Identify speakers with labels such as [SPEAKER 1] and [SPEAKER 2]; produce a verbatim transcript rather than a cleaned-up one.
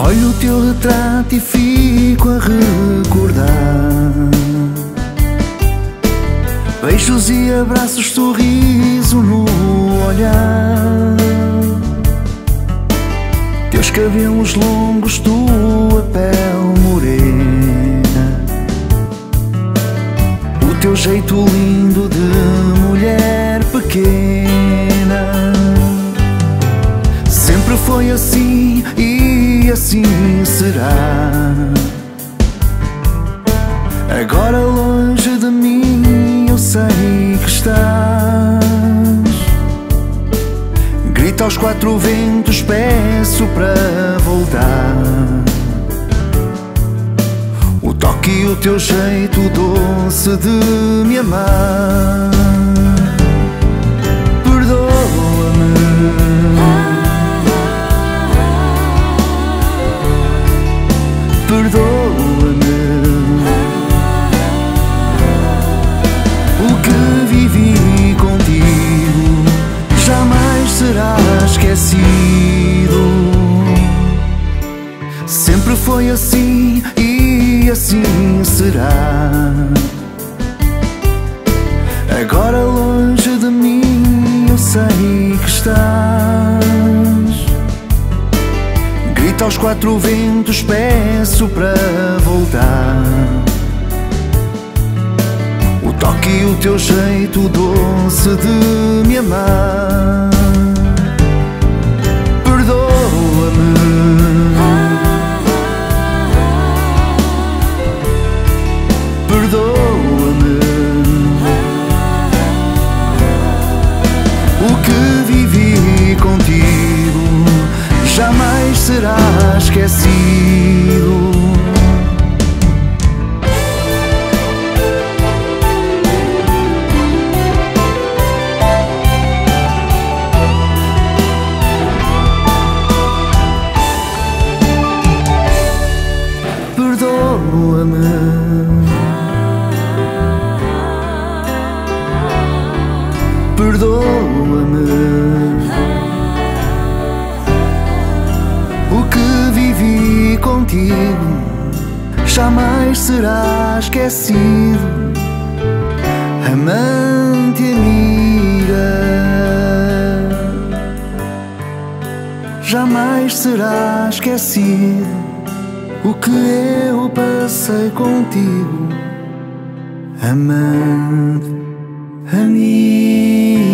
[SPEAKER 1] Olho o teu retrato e fico a recordar beijos e abraços, sorriso no olhar, teus cabelos longos, tua pele morena, o teu jeito lindo de mulher pequena. Sempre foi assim e assim será. Agora longe de mim eu sei que estás. Grito aos quatro ventos, peço para voltar. O toque e o teu jeito doce de me amar. Perdoa-me, o que vivi contigo jamais será esquecido. Sempre foi assim e assim será. Agora longe de mim eu sei que estás. Grito aos quatro ventos, peço para voltar. O toque e o teu jeito doce de me amar. Perdoa-me, perdoa-me, o que vivi contigo jamais será esquecido. Perdoa-me, perdoa-me, o que vivi contigo jamais será esquecido. Amante e amiga, jamais será esquecido o que eu passei contigo. Amante, amiga.